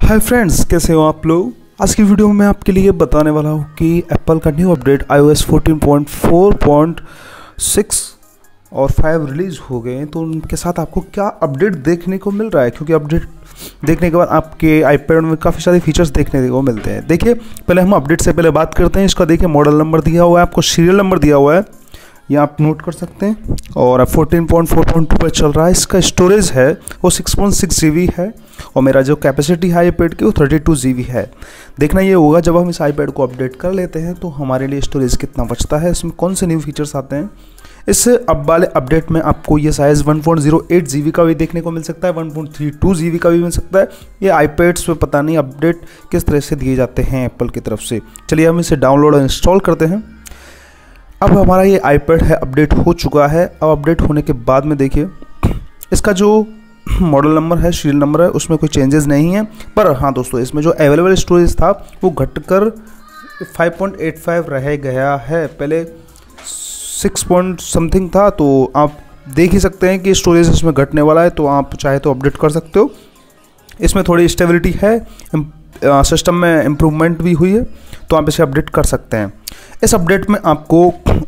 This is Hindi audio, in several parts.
हाय फ्रेंड्स, कैसे हो आप लोग। आज की वीडियो में मैं आपके लिए बताने वाला हूँ कि एप्पल का न्यू अपडेट iOS 14.4.6 और 5 रिलीज़ हो गए हैं, तो उनके साथ आपको क्या अपडेट देखने को मिल रहा है। क्योंकि अपडेट देखने के बाद आपके आईपैड में काफ़ी सारे फीचर्स देखने को मिलते हैं। देखिए, पहले हम अपडेट से पहले बात करते हैं। इसका देखिए मॉडल नंबर दिया हुआ है, आपको सीरियल नंबर दिया हुआ है, ये आप नोट कर सकते हैं। और 14.4.2 पर चल रहा है। इसका स्टोरेज है वो 6.6 GB है और मेरा जो कैपेसिटी है आईपैड की वो 32 GB है। देखना ये होगा जब हम इस आईपैड को अपडेट कर लेते हैं तो हमारे लिए स्टोरेज कितना बचता है, इसमें कौन से न्यू फीचर्स आते हैं। इस अब वाले अपडेट में आपको ये साइज़ 1.08 GB का भी देखने को मिल सकता है, 1.32 GB का भी मिल सकता है। ये आईपैड्स पे पता नहीं अपडेट किस तरह से दिए जाते हैं एप्पल की तरफ से। चलिए हम इसे डाउनलोड और इंस्टॉल करते हैं। अब हमारा ये आईपैड है अपडेट हो चुका है। अब अपडेट होने के बाद में देखिए इसका जो मॉडल नंबर है, सीरियल नंबर है, उसमें कोई चेंजेस नहीं है। पर हाँ दोस्तों, इसमें जो अवेलेबल स्टोरेज था वो घटकर 5.85 रह गया है। पहले 6 पॉइंट समथिंग था, तो आप देख ही सकते हैं कि स्टोरेज इसमें घटने वाला है। तो आप चाहे तो अपडेट कर सकते हो। इसमें थोड़ी स्टेबिलिटी है, सिस्टम में इम्प्रूवमेंट भी हुई है, तो आप इसे अपडेट कर सकते हैं। इस अपडेट में आपको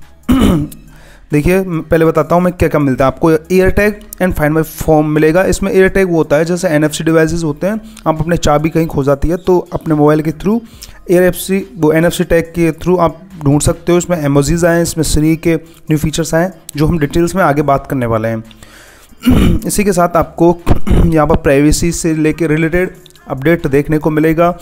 देखिए पहले बताता हूँ मैं क्या क्या मिलता है। आपको air tag and find my phone मिलेगा। इसमें एयर टैग वो होता है जैसे NFC डिवाइसेस होते हैं, आप अपने चाबी कहीं खो जाती है तो अपने मोबाइल के थ्रू NFC टैग के थ्रू आप ढूंढ सकते हो। इसमें इमोजीज आए, इसमें सिरी के न्यू फीचर्स आए जो हम डिटेल्स में आगे बात करने वाले हैं। इसी के साथ आपको यहाँ पर प्राइवेसी से लेके रिलेटेड अपडेट देखने को मिलेगा।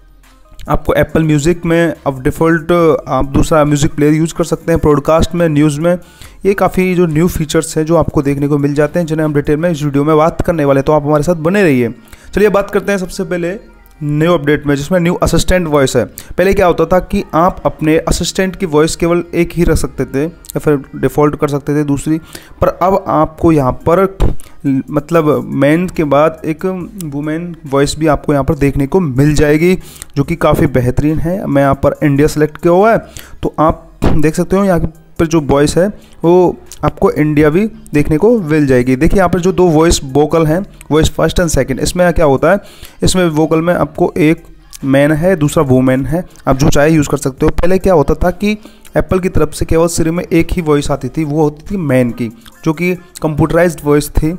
आपको एप्पल म्यूज़िक में अब डिफ़ॉल्ट आप दूसरा म्यूज़िक प्लेयर यूज़ कर सकते हैं, ब्रॉडकास्ट में, न्यूज़ में। ये काफ़ी जो न्यू फीचर्स हैं जो आपको देखने को मिल जाते हैं, जिन्हें हम डिटेल में इस वीडियो में बात करने वाले हैं, तो आप हमारे साथ बने रहिए। चलिए बात करते हैं सबसे पहले न्यू अपडेट में, जिसमें न्यू असिस्टेंट वॉइस है। पहले क्या होता था कि आप अपने असिस्टेंट की वॉइस केवल एक ही रख सकते थे या फिर डिफ़ॉल्ट कर सकते थे दूसरी, पर अब आपको यहाँ पर मतलब मैन के बाद एक वुमेन वॉइस भी आपको यहाँ पर देखने को मिल जाएगी, जो कि काफ़ी बेहतरीन है। मैं यहाँ पर इंडिया सेलेक्ट किया हुआ है, तो आप देख सकते हो यहाँ पर जो वॉइस है वो आपको इंडिया भी देखने को मिल जाएगी। देखिए यहाँ पर जो दो वॉइस वोकल हैं, वॉइस फर्स्ट एंड सेकंड, इसमें क्या होता है, इसमें वोकल में आपको एक मैन है, दूसरा वुमेन है, आप जो चाहे यूज़ कर सकते हो। पहले क्या होता था कि एप्पल की तरफ से केवल सिरी में एक ही वॉइस आती थी, वो होती थी मैन की, जो कि कंप्यूटराइज्ड वॉइस थी।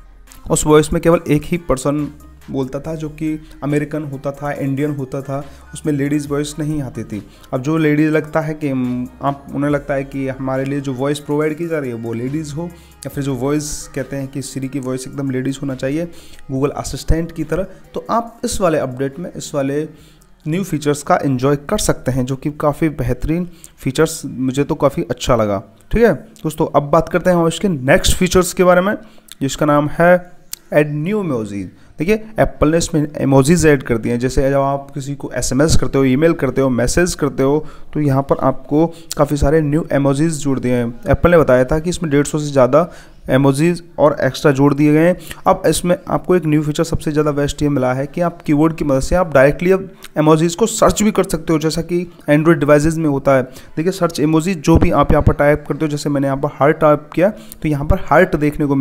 उस वॉइस में केवल एक ही पर्सन बोलता था, जो कि अमेरिकन होता था, इंडियन होता था, उसमें लेडीज़ वॉइस नहीं आती थी। अब जो लेडीज़ लगता है कि उन्हें लगता है कि हमारे लिए जो वॉइस प्रोवाइड की जा रही है वो लेडीज़ हो, या फिर जो वॉइस कहते हैं कि सिरी की वॉइस एकदम लेडीज़ होना चाहिए, गूगल असिस्टेंट की तरह। तो आप इस वाले अपडेट में इस वाले न्यू फीचर्स का एंजॉय कर सकते हैं, जो कि काफ़ी बेहतरीन फीचर्स, मुझे तो काफ़ी अच्छा लगा। ठीक है दोस्तों, अब बात करते हैं हम इसके नेक्स्ट फीचर्स के बारे में, जिसका नाम है ऐड न्यू इमोजीज। देखिए एप्पल ने इसमें इमोजीज ऐड कर दिए हैं। जैसे जब आप किसी को SMS करते हो, ईमेल करते हो, मैसेज करते हो, तो यहाँ पर आपको काफ़ी सारे न्यू इमोजीज जोड़ दिए हैं। एप्पल ने बताया था कि इसमें 150 से ज़्यादा इमोजीज और एक्स्ट्रा जोड़ दिए गए हैं। अब इसमें आपको एक न्यू फीचर सबसे ज़्यादा बेस्ट ये मिला है कि आप कीबोर्ड की मदद से आप डायरेक्टली अब इमोजीज को सर्च भी कर सकते हो, जैसा कि एंड्रॉइड डिवाइसेज में होता है। देखिए सर्च इमोजीज जो भी आप यहाँ पर टाइप करते हो, जैसे मैंने यहाँ पर हार्ट टाइप किया तो यहाँ पर हार्ट देखने को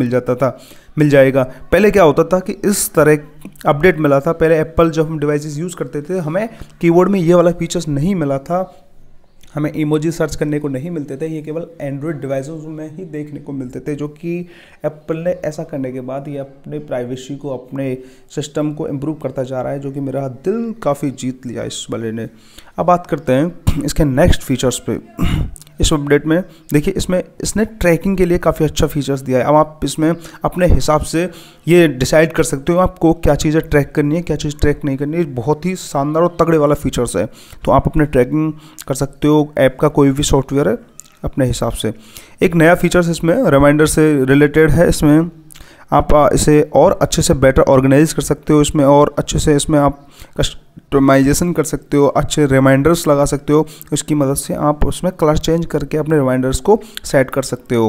मिल जाएगा। पहले क्या होता था कि इस तरह अपडेट मिला था, पहले एप्पल जब हम डिवाइसेस यूज़ करते थे हमें कीबोर्ड में ये वाला फीचर्स नहीं मिला था, हमें इमोजी सर्च करने को नहीं मिलते थे, ये केवल एंड्रॉइड डिवाइसेस में ही देखने को मिलते थे। जो कि एप्पल ने ऐसा करने के बाद ये अपने प्राइवेसी को, अपने सिस्टम को इम्प्रूव करता जा रहा है, जो कि मेरा दिल काफ़ी जीत लिया इस वाले ने। अब बात करते हैं इसके नेक्स्ट फीचर्स पे। इस अपडेट में देखिए इसने ट्रैकिंग के लिए काफ़ी अच्छा फीचर्स दिया है। अब आप इसमें अपने हिसाब से ये डिसाइड कर सकते हो आपको क्या चीज़ें ट्रैक करनी है, क्या चीज़ ट्रैक नहीं करनी है। बहुत ही शानदार और तगड़े वाला फीचर्स है, तो आप अपने ट्रैकिंग कर सकते हो, ऐप का कोई भी सॉफ्टवेयर है अपने हिसाब से। एक नया फीचर्स इसमें रिमाइंडर से रिलेटेड है। इसमें आप इसे और अच्छे से बेटर ऑर्गेनाइज कर सकते हो, इसमें और अच्छे से इसमें आप कस्टमाइजेशन कर सकते हो, अच्छे रिमाइंडर्स लगा सकते हो। इसकी मदद से आप उसमें कलर चेंज करके अपने रिमाइंडर्स को सेट कर सकते हो।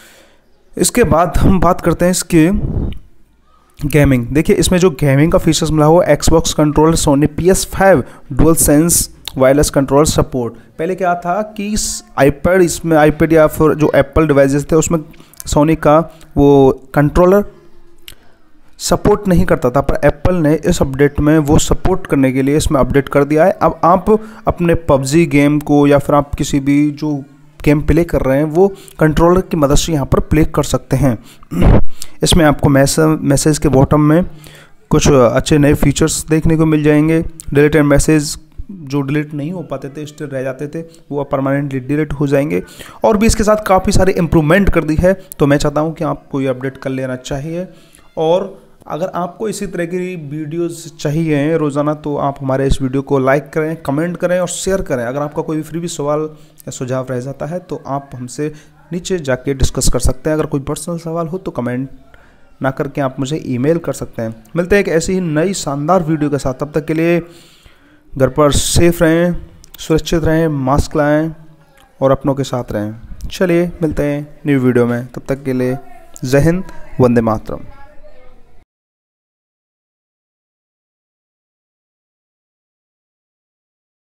इसके बाद हम बात करते हैं इसके गेमिंग। देखिए इसमें जो गेमिंग का फीचर्स मिला हुआ, Xbox controller, Sony PS5 dual sense wireless control support. पहले क्या था कि इसमें आईपैड या फिर जो एप्पल डिवाइसेस थे उसमें सोनी का वो कंट्रोलर सपोर्ट नहीं करता था, पर एप्पल ने इस अपडेट में वो सपोर्ट करने के लिए इसमें अपडेट कर दिया है। अब आप अपने पबजी गेम को या फिर आप किसी भी जो गेम प्ले कर रहे हैं वो कंट्रोलर की मदद से यहाँ पर प्ले कर सकते हैं। इसमें आपको मैसेज के बॉटम में कुछ अच्छे नए फीचर्स देखने को मिल जाएंगे। डिलीटेड मैसेज जो डिलीट नहीं हो पाते थे, स्टिल रह जाते थे, वो परमानेंटली डिलीट हो जाएंगे। और भी इसके साथ काफ़ी सारे इम्प्रूवमेंट कर दी है, तो मैं चाहता हूँ कि आपको ये अपडेट कर लेना चाहिए। और अगर आपको इसी तरह की वीडियोस चाहिए रोज़ाना, तो आप हमारे इस वीडियो को लाइक करें, कमेंट करें और शेयर करें। अगर आपका कोई फ्री भी सवाल या सुझाव रह जाता है तो आप हमसे नीचे जाके डिस्कस कर सकते हैं। अगर कोई पर्सनल सवाल हो तो कमेंट ना करके आप मुझे ईमेल कर सकते हैं। मिलते हैं एक ऐसी ही नई शानदार वीडियो के साथ। तब तक के लिए घर पर सेफ रहें, सुरक्षित रहें, मास्क लाएँ और अपनों के साथ रहें। चलिए मिलते हैं न्यू वीडियो में, तब तक के लिए जय हिंद, वंदे मातरम।